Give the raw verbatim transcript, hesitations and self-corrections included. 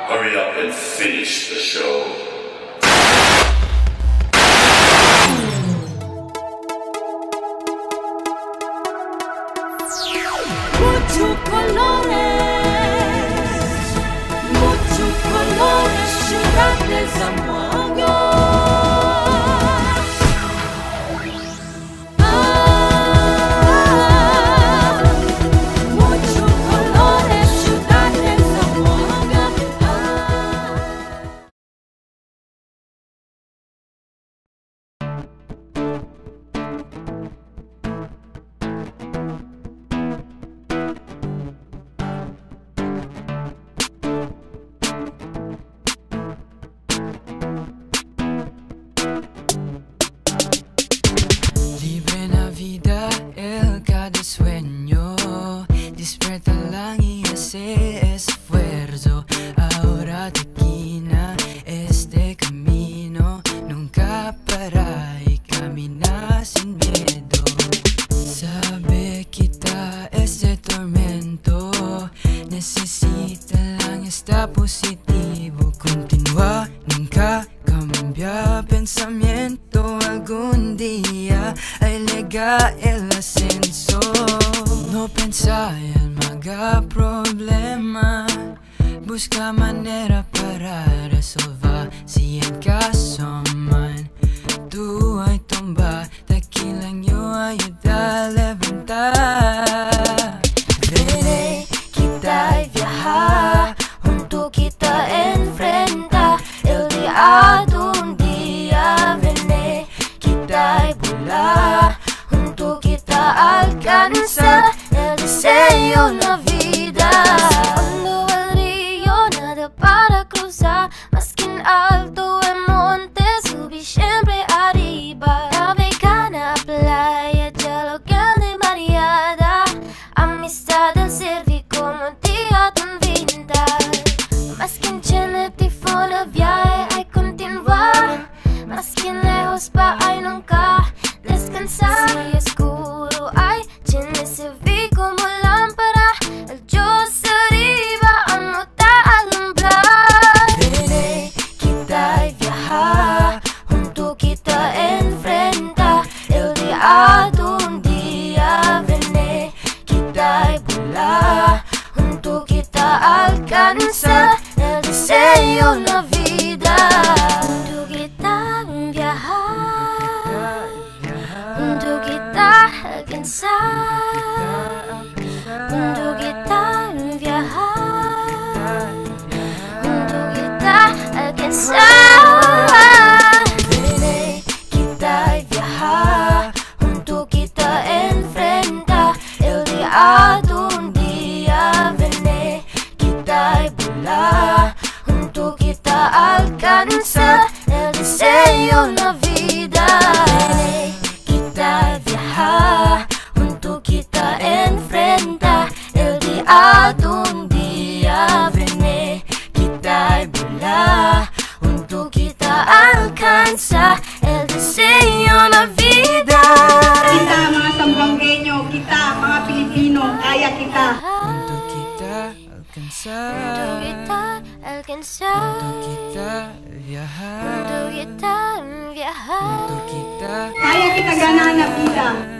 Hurry up and finish the show. Muchos colores, muchos colores, ciudad de Zamboanga. Sueño, despierta lang y hace esfuerzo. Ahora te quina este camino, nunca para y camina sin miedo. Sabe quita este tormento, necesita lang está positivo. Continúa, nunca cambia pensamiento. Algún día ay llega el ascenso. No pensa en mga problema, busca manera para resolver. Si en caso man tú ay tumba, takilang yo ayuda a levantar. Vene, kita y viajar, junto kita enfrenta el día de un día. Vene, kita y volar, junto kita alcanza el deseo, la vida. Cuando el río nada para cruzar, más que en alto el monte, subí siempre arriba. Chavacano, playa, ya lo grande variada. Amistad al servir como día tan vintage. Más que en chile, tifón, el viaje hay continuar. Más que en lejos pa' hay nunca descansar. Si oscuro hay, tiene se vi como lámpara. El Dios arriba a no te alumbrar. Vene, quita y viajar, junto quita enfrenta el día de un día. Vene, quita y volar, junto quita alcanza el deseo, la vida. Junto quita viajar, junto quita alcanzar, junto quita viajar, junto quita alcanzar. Vene, quita y viajar, junto quita enfrenta el día de un día. Vene, quita y volar, junto quita alcanza el deseo, la vida. Vene, quita y viajar, junto quita enfrenta el día de un día. Vene, quita y volar, junto quita alcanza el deseo, la vida. Kita mga Sambuangueño, kita mga Pilipino, kaya kita. Junto kita alcanzar, Junto kita alcanzar, junto kita viajar, junto kita viajar. junto kita Kaya kita gana na vida.